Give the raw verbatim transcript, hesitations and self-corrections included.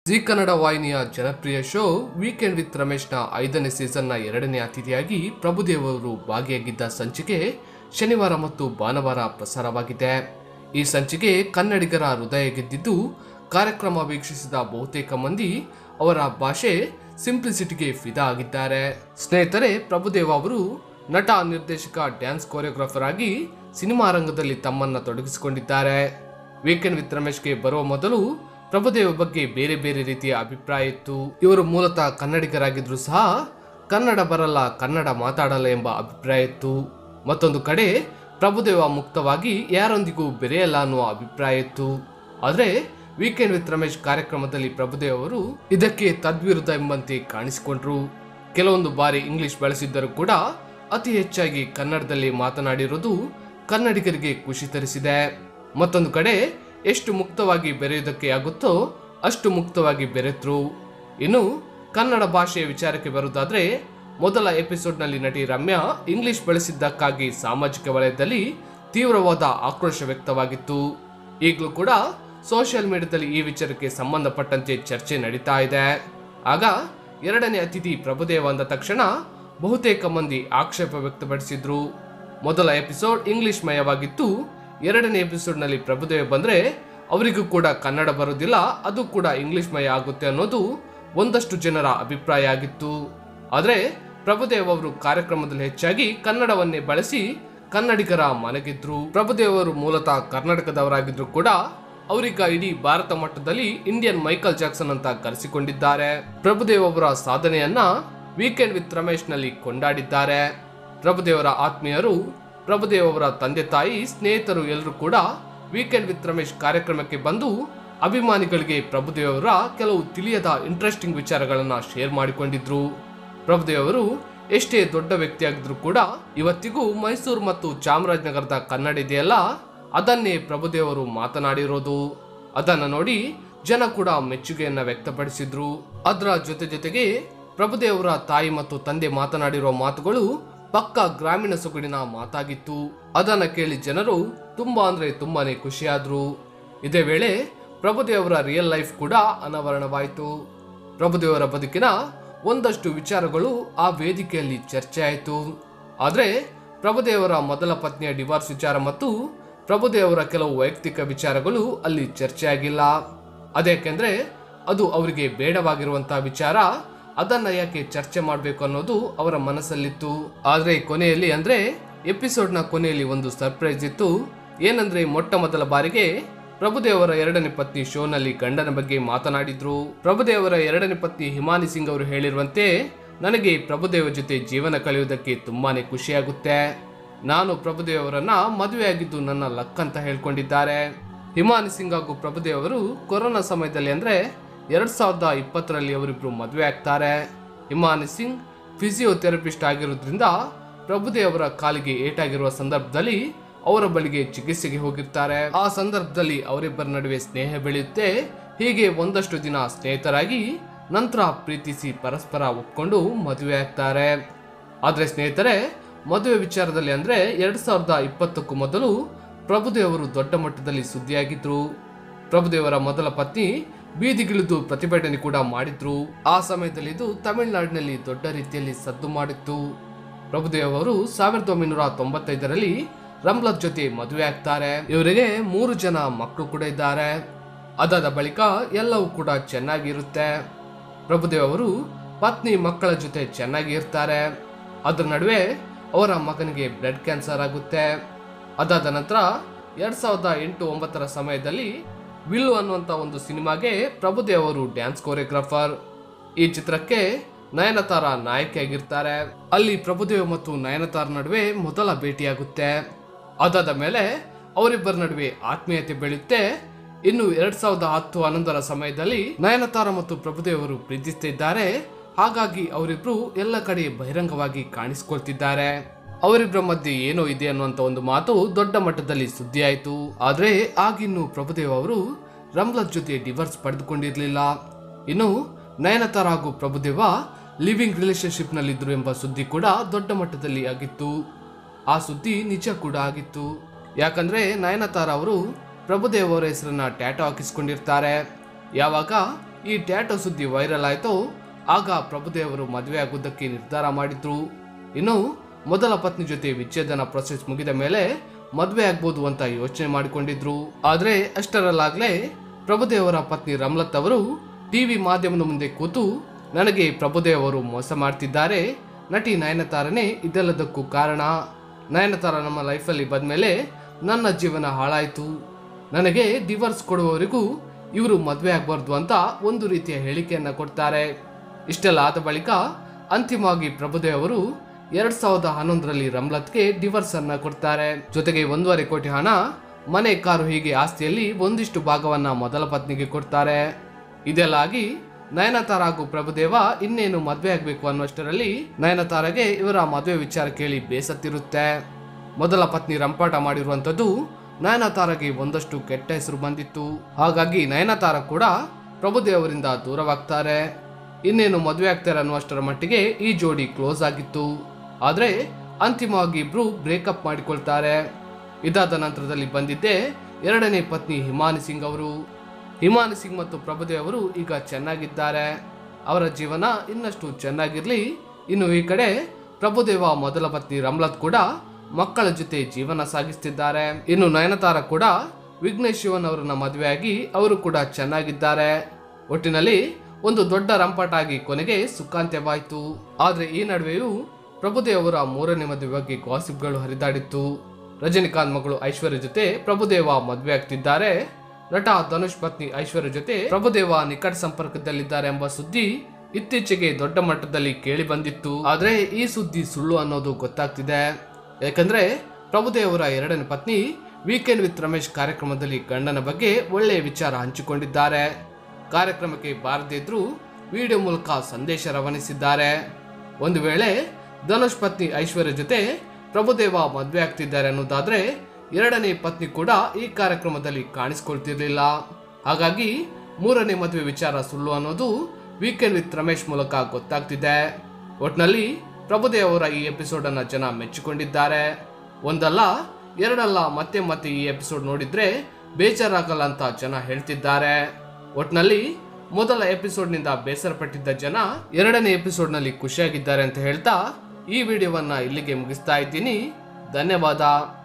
G Kannada ವಾಹಿನಿಯ ಜನಪ್ರಿಯ show weekend with ರಮೇಶ್ನ ಐದನೇ ಸೀಸನ್ನ ಎರಡನೇ ಅತಿಥಿಯಾಗಿ ಪ್ರಭುದೇವ್ ಅವರು ಭಾಗಿಯಾಗಿದ್ದ ಸಂಚಿಕೆ ಶನಿವಾರ ಮತ್ತು ಭಾನುವಾರ ಪ್ರಸಾರವಾಗಿದೆ. ಈ ಸಂಚಿಕೆ ಕನ್ನಡಿಗರ ಹೃದಯ ಗೆದ್ದಿದ್ದು, ಕಾರ್ಯಕ್ರಮ ವೀಕ್ಷಿಸಿದ ಬಹುತೇಕ ಮಂದಿ ಅವರ ಭಾಷೆ ಸಿಂಪ್ಲಿಸಿಟಿಗೆ ಫಿದಾ ಆಗಿದ್ದಾರೆ. ಸ್ನೇಹಿತರೆ, ಪ್ರಭುದೇವ್ ಅವರು ನಟ, ನಿರ್ದೇಶಕ, ಡ್ಯಾನ್ಸ್ ಕೊರಿಯೋಗ್ರಾಫರ್ ಆಗಿ ಸಿನಿಮಾ ರಂಗದಲ್ಲಿ ತಮ್ಮನ್ನ ತೊಡಗಿಸಿಕೊಂಡಿದ್ದಾರೆ. ವೀಕೆಂಡ್ ವಿತ್ ರಮೇಶ್ಗೆ ಬರುವ ಮೊದಲು ಪ್ರಭುದೇವ್ ಬಗ್ಗೆ ಬೇರೆ ಬೇರೆ ರೀತಿಯ ಅಭಿಪ್ರಾಯ ಇತ್ತು. ಇವರು ಮೂಲತಃ ಕನ್ನಡಿಗರಾಗಿದ್ರು ಸಹ ಕನ್ನಡ ಬರಲ್ಲ, ಕನ್ನಡ ಮಾತಾಡಲ್ಲ ಎಂಬ ಅಭಿಪ್ರಾಯ ಇತ್ತು. ಮತ್ತೊಂದು ಕಡೆ ಪ್ರಭುದೇವ ಮುಕ್ತವಾಗಿ ಯಾರೊಂದಿಗೂ ಬೆರೆಯಲ್ಲ ಅನ್ನುವ ಅಭಿಪ್ರಾಯ ಇತ್ತು. ಆದರೆ ವೀಕೆಂಡ್ ವಿತ್ ರಮೇಶ್ ಕಾರ್ಯಕ್ರಮದಲ್ಲಿ ಪ್ರಭುದೇವ್ ಅವರು ಇದಕ್ಕೆ ತದ್ವಿರುದ್ಧ ಎಂಬಂತೆ ಕಾಣಿಸಿಕೊಂಡ್ರು. ಕೆಲವೊಂದು ಬಾರಿ ಇಂಗ್ಲಿಷ್ ಬಳಸಿದ್ದರೂ ಕೂಡ ಅತಿ ಹೆಚ್ಚಾಗಿ ಕನ್ನಡದಲ್ಲಿ ಮಾತನಾಡಿರುವುದು ಕನ್ನಡಿಗರಿಗೆ ಖುಷಿ ತರಿಸಿದೆ. ಮತ್ತೊಂದು ಕಡೆ ಎಷ್ಟು ಮುಕ್ತವಾಗಿ ಬೆರೆಯುವುದಕ್ಕೆ ಆಗುತ್ತೋ ಅಷ್ಟು ಮುಕ್ತವಾಗಿ ಬೆರೆತರು. ಇನ್ನು ಕನ್ನಡ ಭಾಷೆಯ ವಿಚಾರಕ್ಕೆ ಬರುವುದಾದ್ರೆ, ಮೊದಲ ಎಪಿಸೋಡ್ನಲ್ಲಿ ನಟಿ ರಮ್ಯಾ ಇಂಗ್ಲಿಷ್ ಬಳಸಿದ್ದಕ್ಕಾಗಿ ಸಾಮಾಜಿಕ ವಲಯದಲ್ಲಿ ತೀವ್ರವಾದ ಆಕ್ರೋಶ ವ್ಯಕ್ತವಾಗಿತ್ತು. ಈಗಲೂ ಕೂಡ ಸೋಷಿಯಲ್ ಮೀಡಿಯಾದಲ್ಲಿ ಈ ವಿಚಾರಕ್ಕೆ ಸಂಬಂಧಪಟ್ಟಂತೆ ಚರ್ಚೆ ನಡೀತಾ ಇದೆ. ಆಗ ಎರಡನೇ ಅತಿಥಿ ಪ್ರಭುದೇವ ಅಂದ ತಕ್ಷಣ ಬಹುತೇಕ ಮಂದಿ ಆಕ್ಷೇಪ ವ್ಯಕ್ತಪಡಿಸಿದ್ರು. ಮೊದಲ ಎಪಿಸೋಡ್ ಇಂಗ್ಲಿಷ್ ಮಯವಾಗಿತ್ತು. ಎರಡನೇ ಎಪಿಸೋಡ್ನಲ್ಲಿ ಪ್ರಭುದೇವ್ ಬಂದ್ರೆ ಅವರಿಗೂ ಕೂಡ ಕನ್ನಡ ಬರೋದಿಲ್ಲ, ಅದು ಕೂಡ ಇಂಗ್ಲಿಷ್ ಮಯ ಆಗುತ್ತೆ ಅನ್ನೋದು ಒಂದಷ್ಟು ಜನರ ಅಭಿಪ್ರಾಯ ಆಗಿತ್ತು. ಆದರೆ ಪ್ರಭುದೇವ್ ಅವರು ಕಾರ್ಯಕ್ರಮದಲ್ಲಿ ಹೆಚ್ಚಾಗಿ ಕನ್ನಡವನ್ನೇ ಬಳಸಿ ಕನ್ನಡಿಗರ ಮನೆಗಿದ್ರು. ಪ್ರಭುದೇವ್ ಅವರು ಮೂಲತಃ ಕರ್ನಾಟಕದವರಾಗಿದ್ರು ಕೂಡ ಅವರೀಗ ಇಡೀ ಭಾರತ ಮಟ್ಟದಲ್ಲಿ ಇಂಡಿಯನ್ ಮೈಕಲ್ ಜಾಕ್ಸನ್ ಅಂತ ಕರೆಸಿಕೊಂಡಿದ್ದಾರೆ. ಪ್ರಭುದೇವ್ ಅವರ ಸಾಧನೆಯನ್ನ ವೀಕೆಂಡ್ ವಿತ್ ರಮೇಶ್ ನಲ್ಲಿ ಕೊಂಡಾಡಿದ್ದಾರೆ. ಪ್ರಭುದೇವರ ಆತ್ಮೀಯರು, ಪ್ರಭುದೇವ್ ಅವರ ತಂದೆ ತಾಯಿ, ಸ್ನೇಹಿತರು ಎಲ್ಲರೂ ಕೂಡ ವೀಕೆಂಡ್ ವಿತ್ ರಮೇಶ್ ಕಾರ್ಯಕ್ರಮಕ್ಕೆ ಬಂದು ಅಭಿಮಾನಿಗಳಿಗೆ ಪ್ರಭುದೇವ್ ಅವರ ಕೆಲವು ತಿಳಿಯದ ಇಂಟ್ರೆಸ್ಟಿಂಗ್ ವಿಚಾರಗಳನ್ನ ಶೇರ್ ಮಾಡಿಕೊಂಡಿದ್ರು. ಪ್ರಭುದೇವ್ ಅವರು ಎಷ್ಟೇ ದೊಡ್ಡ ವ್ಯಕ್ತಿಯಾಗಿದ್ರು ಕೂಡ ಇವತ್ತಿಗೂ ಮೈಸೂರು ಮತ್ತು ಚಾಮರಾಜನಗರದ ಕನ್ನಡ ಇದೆಯಲ್ಲ, ಅದನ್ನೇ ಪ್ರಭುದೇವ್ ಅವರು ಮಾತನಾಡಿರೋದು. ಅದನ್ನ ನೋಡಿ ಜನ ಕೂಡ ಮೆಚ್ಚುಗೆಯನ್ನ ವ್ಯಕ್ತಪಡಿಸಿದ್ರು. ಅದರ ಜೊತೆ ಜೊತೆಗೆ ಪ್ರಭುದೇವ್ ಅವರ ತಾಯಿ ಮತ್ತು ತಂದೆ ಮಾತನಾಡಿರೋ ಮಾತುಗಳು ಪಕ್ಕಾ ಗ್ರಾಮೀಣ ಸೊಗಡಿನ ಮಾತಾಗಿತ್ತು. ಅದನ್ನ ಕೇಳಿ ಜನರು ತುಂಬಾ ಅಂದ್ರೆ ತುಂಬಾನೇ ಖುಷಿಯಾದ್ರು. ಇದೇ ವೇಳೆ ಪ್ರಭುದೇವ್ ಅವರ ರಿಯಲ್ ಲೈಫ್ ಕೂಡ ಅನಾವರಣವಾಯಿತು. ಪ್ರಭುದೇವರ ಬದುಕಿನ ಒಂದಷ್ಟು ವಿಚಾರಗಳು ಆ ವೇದಿಕೆಯಲ್ಲಿ ಚರ್ಚೆ ಆಯಿತು. ಆದರೆ ಪ್ರಭುದೇವರ ಮೊದಲ ಪತ್ನಿಯ ಡಿವೋರ್ಸ್ ವಿಚಾರ ಮತ್ತು ಪ್ರಭುದೇವರ ಕೆಲವು ವೈಯಕ್ತಿಕ ವಿಚಾರಗಳು ಅಲ್ಲಿ ಚರ್ಚೆ ಆಗಿಲ್ಲ. ಅದೇಕೆಂದ್ರೆ ಅದು ಅವರಿಗೆ ಬೇಡವಾಗಿರುವಂತಹ ವಿಚಾರ. ಅದನ್ನ ಯಾಕೆ ಚರ್ಚೆ ಮಾಡಬೇಕು ಅನ್ನೋದು ಅವರ ಮನಸ್ಸಲ್ಲಿತ್ತು. ಆದ್ರೆ ಕೊನೆಯಲ್ಲಿ ಅಂದ್ರೆ ಎಪಿಸೋಡ್ ನ ಕೊನೆಯಲ್ಲಿ ಒಂದು ಸರ್ಪ್ರೈಸ್ ಇತ್ತು. ಏನಂದ್ರೆ ಮೊಟ್ಟ ಮೊದಲ ಬಾರಿಗೆ ಪ್ರಭುದೇವರ ಎರಡನೇ ಪತ್ನಿ ಶೋನಲ್ಲಿ ಗಂಡನ ಬಗ್ಗೆ ಮಾತನಾಡಿದ್ರು. ಪ್ರಭುದೇವರ ಎರಡನೇ ಪತ್ನಿ ಹಿಮಾನಿ ಸಿಂಗ್ ಅವರು ಹೇಳಿರುವಂತೆ, ನನಗೆ ಪ್ರಭುದೇವ ಜೊತೆ ಜೀವನ ಕಳೆಯುವುದಕ್ಕೆ ತುಂಬಾನೇ ಖುಷಿಯಾಗುತ್ತೆ. ನಾನು ಪ್ರಭುದೇವ್ ಅವರನ್ನ ಮದುವೆ ಆಗಿದ್ದು ನನ್ನ ಲಕ್ ಅಂತ ಹೇಳ್ಕೊಂಡಿದ್ದಾರೆ. ಹಿಮಾನಿ ಸಿಂಗ್ ಹಾಗೂ ಪ್ರಭುದೇವ್ ಅವರು ಕೊರೋನಾ ಸಮಯದಲ್ಲಿ ಅಂದ್ರೆ ಎರಡ್ ಸಾವಿರದ ಇಪ್ಪತ್ತರಲ್ಲಿ ಅವರಿಬ್ರು ಮದುವೆ ಆಗ್ತಾರೆ. ಹಿಮಾನಿ ಸಿಂಗ್ ಫಿಸಿಯೋಥೆರಪಿಸ್ಟ್ ಆಗಿರೋದ್ರಿಂದ ಪ್ರಭುದೇವ್ ಅವರ ಕಾಲಿಗೆ ಏಟಾಗಿರುವ ಸಂದರ್ಭದಲ್ಲಿ ಅವರ ಬಳಿಗೆ ಚಿಕಿತ್ಸೆಗೆ ಹೋಗಿರ್ತಾರೆ. ಆ ಸಂದರ್ಭದಲ್ಲಿ ಅವರಿಬ್ಬರ ನಡುವೆ ಸ್ನೇಹ ಬೆಳೆಯುತ್ತೆ. ಹೀಗೆ ಒಂದಷ್ಟು ದಿನ ಸ್ನೇಹಿತರಾಗಿ ನಂತರ ಪ್ರೀತಿಸಿ ಪರಸ್ಪರ ಒಪ್ಕೊಂಡು ಮದುವೆ ಆಗ್ತಾರೆ. ಆದ್ರೆ ಸ್ನೇಹಿತರೆ, ಮದುವೆ ವಿಚಾರದಲ್ಲಿ ಅಂದ್ರೆ ಎರಡ್ ಸಾವಿರದ ಇಪ್ಪತ್ತಕ್ಕೂ ಮೊದಲು ಪ್ರಭುದೇವ್ ಅವರು ದೊಡ್ಡ ಮಟ್ಟದಲ್ಲಿ ಸುದ್ದಿಯಾಗಿದ್ರು. ಪ್ರಭುದೇವರ ಮೊದಲ ಪತ್ನಿ ಬೀದಿಗಿಳಿದು ಪ್ರತಿಭಟನೆ ಕೂಡ ಮಾಡಿದ್ರು. ಆ ಸಮಯದಲ್ಲಿ ಇದು ತಮಿಳುನಾಡಿನಲ್ಲಿ ದೊಡ್ಡ ರೀತಿಯಲ್ಲಿ ಸದ್ದು ಮಾಡಿತ್ತು. ಪ್ರಭುದೇವ್ ಅವರು ಸಾವಿರದ ಒಂಬೈನೂರ ತೊಂಬತ್ತೈದರಲ್ಲಿ ರಮ್ಲತ್ ಜೊತೆ ಮದುವೆ ಆಗ್ತಾರೆ. ಇವರಿಗೆ ಮೂರು ಜನ ಮಕ್ಕಳು ಕೂಡ ಇದ್ದಾರೆ. ಅದಾದ ಬಳಿಕ ಎಲ್ಲವೂ ಕೂಡ ಚೆನ್ನಾಗಿರುತ್ತೆ. ಪ್ರಭುದೇವ್ ಅವರು ಪತ್ನಿ ಮಕ್ಕಳ ಜೊತೆ ಚೆನ್ನಾಗಿ ಇರ್ತಾರೆ. ಅದರ ನಡುವೆ ಅವರ ಮಗನಿಗೆ ಬ್ಲಡ್ ಕ್ಯಾನ್ಸರ್ ಆಗುತ್ತೆ. ಅದಾದ ನಂತರ ಎರಡ್ ಸಾವಿರದ ಎಂಟು ಒಂಬತ್ತರ ಸಮಯದಲ್ಲಿ ವಿಲ್ಲು ಅನ್ನುವಂತ ಒಂದು ಸಿನಿಮಾಗೆ ಪ್ರಭುದೇವ್ ಅವರು ಡ್ಯಾನ್ಸ್ ಕೊರಿಯೋಗ್ರಾಫರ್. ಈ ಚಿತ್ರಕ್ಕೆ ನಯನತಾರ ನಾಯಕಿಯಾಗಿರ್ತಾರೆ. ಅಲ್ಲಿ ಪ್ರಭುದೇವ್ ಮತ್ತು ನಯನತಾರ ನಡುವೆ ಮೊದಲ ಭೇಟಿಯಾಗುತ್ತೆ. ಅದಾದ ಮೇಲೆ ಅವರಿಬ್ಬರ ನಡುವೆ ಆತ್ಮೀಯತೆ ಬೆಳೆಯುತ್ತೆ. ಇನ್ನು ಎರಡ್ ಸಾವಿರದ ಹತ್ತು ಹನ್ನೊಂದರ ಸಮಯದಲ್ಲಿ ನಯನತಾರ ಮತ್ತು ಪ್ರಭುದೇವ್ ಅವರು ಪ್ರೀತಿಸುತ್ತಿದ್ದಾರೆ. ಹಾಗಾಗಿ ಅವರಿಬ್ರು ಎಲ್ಲ ಕಡೆ ಬಹಿರಂಗವಾಗಿ ಕಾಣಿಸಿಕೊಳ್ತಿದ್ದಾರೆ. ಅವರಿಬ್ಬರ ಮಧ್ಯೆ ಏನೋ ಇದೆ ಅನ್ನುವಂತ ಒಂದು ಮಾತು ದೊಡ್ಡ ಮಟ್ಟದಲ್ಲಿ ಸುದ್ದಿ ಆಯಿತು. ಆದ್ರೆ ಆಗಿನ್ನು ಪ್ರಭುದೇವ್ ಅವರು ರಮ್ಲತ್ ಜೊತೆ ಡಿವೋರ್ಸ್ ಪಡೆದುಕೊಂಡಿರ್ಲಿಲ್ಲ. ಇನ್ನು ನಯನತಾರ ಹಾಗೂ ಪ್ರಭುದೇವ ಲಿವಿಂಗ್ ರಿಲೇಶನ್ಶಿಪ್ ನಲ್ಲಿದ್ರು ಎಂಬ ಸುದ್ದಿ ಕೂಡ ದೊಡ್ಡ ಮಟ್ಟದಲ್ಲಿ ಆಗಿತ್ತು. ಆ ಸುದ್ದಿ ನಿಜ ಕೂಡ ಆಗಿತ್ತು. ಯಾಕಂದ್ರೆ ನಯನತಾರ ಅವರು ಪ್ರಭುದೇವ್ ಅವರ ಹೆಸರನ್ನ ಟ್ಯಾಟೋ ಹಾಕಿಸ್ಕೊಂಡಿರ್ತಾರೆ. ಯಾವಾಗ ಈ ಟ್ಯಾಟೋ ಸುದ್ದಿ ವೈರಲ್ ಆಯ್ತು ಆಗ ಪ್ರಭುದೇವರು ಮದುವೆ ಆಗುವುದಕ್ಕೆ ನಿರ್ಧಾರ ಮಾಡಿದ್ರು. ಇನ್ನು ಮೊದಲ ಪತ್ನಿ ಜೊತೆ ವಿಚ್ಛೇದನ ಪ್ರೊಸೆಸ್ ಮುಗಿದ ಮೇಲೆ ಮದುವೆ ಆಗ್ಬೋದು ಅಂತ ಯೋಚನೆ ಮಾಡಿಕೊಂಡಿದ್ರು. ಆದ್ರೆ ಅಷ್ಟರಲ್ಲಾಗ್ಲೇ ಪ್ರಭುದೇವರ ಪತ್ನಿ ರಮ್ಲತ್ ಅವರು ಟಿವಿ ಮಾಧ್ಯಮದ ಮುಂದೆ ಕೂತು ನನಗೆ ಪ್ರಭುದೇವರು ಮೋಸ ಮಾಡ್ತಿದ್ದಾರೆ, ನಟಿ ನಯನತಾರನೇ ಇದೆಲ್ಲದಕ್ಕೂ ಕಾರಣ, ನಯನತಾರ ನಮ್ಮ ಲೈಫಲ್ಲಿ ಬಂದ್ಮೇಲೆ ನನ್ನ ಜೀವನ ಹಾಳಾಯಿತು, ನನಗೆ ಡಿವೋರ್ಸ್ ಕೊಡುವವರೆಗೂ ಇವರು ಮದುವೆ ಆಗಬಾರ್ದು ಅಂತ ಒಂದು ರೀತಿಯ ಹೇಳಿಕೆಯನ್ನ ಕೊಡ್ತಾರೆ. ಇಷ್ಟೆಲ್ಲ ಆದ ಬಳಿಕ ಅಂತಿಮವಾಗಿ ಪ್ರಭುದೇವರು ಎರಡ್ ಸಾವಿರದ ಹನ್ನೊಂದರಲ್ಲಿ ರಮ್ಲತ್ಗೆ ಡಿವೋರ್ಸ್ ಅನ್ನ ಕೊಡ್ತಾರೆ. ಜೊತೆಗೆ ಒಂದೂವರೆ ಕೋಟಿ ಹಣ, ಮನೆ, ಕಾರು ಹೀಗೆ ಆಸ್ತಿಯಲ್ಲಿ ಒಂದಿಷ್ಟು ಭಾಗವನ್ನ ಮೊದಲ ಪತ್ನಿಗೆ ಕೊಡ್ತಾರೆ. ಇದೆಲ್ಲ ಆಗಿ ನಯನತಾರ ಹಾಗೂ ಪ್ರಭುದೇವ ಇನ್ನೇನು ಮದುವೆ ಆಗ್ಬೇಕು ಅನ್ನುವಷ್ಟರಲ್ಲಿ ನಯನತಾರಗೆ ಇವರ ಮದುವೆ ವಿಚಾರ ಕೇಳಿ ಬೇಸತ್ತಿರುತ್ತೆ. ಮೊದಲ ಪತ್ನಿ ರಂಪಾಟ ಮಾಡಿರುವಂತದ್ದು ನಯನತಾರಗೆ ಒಂದಷ್ಟು ಕೆಟ್ಟ ಹೆಸರು ಬಂದಿತ್ತು. ಹಾಗಾಗಿ ನಯನತಾರ ಕೂಡ ಪ್ರಭುದೇವರಿಂದ ದೂರವಾಗ್ತಾರೆ. ಇನ್ನೇನು ಮದುವೆ ಆಗ್ತಾರೆ ಅನ್ನುವಷ್ಟರ ಮಟ್ಟಿಗೆ ಈ ಜೋಡಿ ಕ್ಲೋಸ್ ಆಗಿತ್ತು. ಆದ್ರೆ ಅಂತಿಮವಾಗಿ ಇಬ್ರು ಬ್ರೇಕಪ್ ಮಾಡಿಕೊಳ್ತಾರೆ. ಇದಾದ ನಂತರದಲ್ಲಿ ಬಂದಿದ್ದೆ ಎರಡನೇ ಪತ್ನಿ ಹಿಮಾನಿ ಸಿಂಗ್ ಅವರು. ಹಿಮಾನಿ ಸಿಂಗ್ ಮತ್ತು ಪ್ರಭುದೇವರು ಈಗ ಚೆನ್ನಾಗಿದ್ದಾರೆ. ಅವರ ಜೀವನ ಇನ್ನಷ್ಟು ಚೆನ್ನಾಗಿರ್ಲಿ. ಇನ್ನು ಈ ಕಡೆ ಪ್ರಭುದೇವ ಮೊದಲ ಪತ್ನಿ ರಮ್ಲತ್ ಕೂಡ ಮಕ್ಕಳ ಜೊತೆ ಜೀವನ ಸಾಗಿಸ್ತಿದ್ದಾರೆ. ಇನ್ನು ನಯನತಾರ ಕೂಡ ವಿಘ್ನೇಶ್ ಶಿವನ್ ಅವರನ್ನ ಮದುವೆಯಾಗಿ ಅವರು ಕೂಡ ಚೆನ್ನಾಗಿದ್ದಾರೆ. ಒಟ್ಟಿನಲ್ಲಿ ಒಂದು ದೊಡ್ಡ ರಂಪಾಟ ಆಗಿ ಕೊನೆಗೆ ಸುಖಾಂತ್ಯವಾಯಿತು. ಆದ್ರೆ ಈ ನಡುವೆಯೂ ಪ್ರಭುದೇವರ ಮೂರನೇ ಮದುವೆ ಬಗ್ಗೆ ಗಾಸಿಪ್ಗಳು ಹರಿದಾಡಿತ್ತು. ರಜನಿಕಾಂತ್ ಮಗಳು ಐಶ್ವರ್ಯ ಜೊತೆ ಪ್ರಭುದೇವ ಮದುವೆ ಆಗ್ತಿದ್ದಾರೆ. ನಟ ಧನುಷ್ ಪತ್ನಿ ಐಶ್ವರ್ಯ ಜೊತೆ ಪ್ರಭುದೇವ ನಿಕಟ ಸಂಪರ್ಕದಲ್ಲಿದ್ದಾರೆ ಎಂಬ ಸುದ್ದಿ ಇತ್ತೀಚೆಗೆ ದೊಡ್ಡ ಮಟ್ಟದಲ್ಲಿ ಕೇಳಿ ಬಂದಿತ್ತು. ಆದ್ರೆ ಈ ಸುದ್ದಿ ಸುಳ್ಳು ಅನ್ನೋದು ಗೊತ್ತಾಗ್ತಿದೆ. ಯಾಕಂದ್ರೆ ಪ್ರಭುದೇವರ ಎರಡನೇ ಪತ್ನಿ ವೀಕೆಂಡ್ ವಿತ್ ರಮೇಶ್ ಕಾರ್ಯಕ್ರಮದಲ್ಲಿ ಗಂಡನ ಬಗ್ಗೆ ಒಳ್ಳೆಯ ವಿಚಾರ ಹಂಚಿಕೊಂಡಿದ್ದಾರೆ. ಕಾರ್ಯಕ್ರಮಕ್ಕೆ ಬಾರದೇ ಇದ್ರೂ ವಿಡಿಯೋ ಮೂಲಕ ಸಂದೇಶ ರವಾನಿಸಿದ್ದಾರೆ. ಒಂದು ವೇಳೆ ಧನುಷ್ ಪತ್ನಿ ಐಶ್ವರ್ಯ ಜೊತೆ ಪ್ರಭುದೇವ ಮದುವೆ ಆಗ್ತಿದ್ದಾರೆ ಅನ್ನೋದಾದ್ರೆ ಎರಡನೇ ಪತ್ನಿ ಕೂಡ ಈ ಕಾರ್ಯಕ್ರಮದಲ್ಲಿ ಕಾಣಿಸ್ಕೊಳ್ತಿರ್ಲಿಲ್ಲ. ಹಾಗಾಗಿ ಮೂರನೇ ಮದುವೆ ವಿಚಾರ ಸುಳ್ಳು ಅನ್ನೋದು ವೀಕೆಂಡ್ ವಿತ್ ರಮೇಶ್ ಮೂಲಕ ಗೊತ್ತಾಗ್ತಿದೆ. ಒಟ್ನಲ್ಲಿ ಪ್ರಭುದೇವರ ಈ ಎಪಿಸೋಡ್ ಅನ್ನ ಜನ ಮೆಚ್ಚಿಕೊಂಡಿದ್ದಾರೆ. ಒಂದಲ್ಲ ಎರಡಲ್ಲ, ಮತ್ತೆ ಮತ್ತೆ ಈ ಎಪಿಸೋಡ್ ನೋಡಿದ್ರೆ ಬೇಜಾರಾಗಲ್ಲ ಅಂತ ಜನ ಹೇಳ್ತಿದ್ದಾರೆ. ಒಟ್ನಲ್ಲಿ ಮೊದಲ ಎಪಿಸೋಡ್ ನಿಂದ ಬೇಸರ ಪಟ್ಟಿದ್ದ ಜನ ಎರಡನೇ ಎಪಿಸೋಡ್ ನಲ್ಲಿ ಖುಷಿಯಾಗಿದ್ದಾರೆ ಅಂತ ಹೇಳ್ತಾ ಈ ವಿಡಿಯೋವನ್ನ ಇಲ್ಲಿಗೆ ಮುಗಿಸ್ತಾ ಇದ್ದೀನಿ. ಧನ್ಯವಾದ.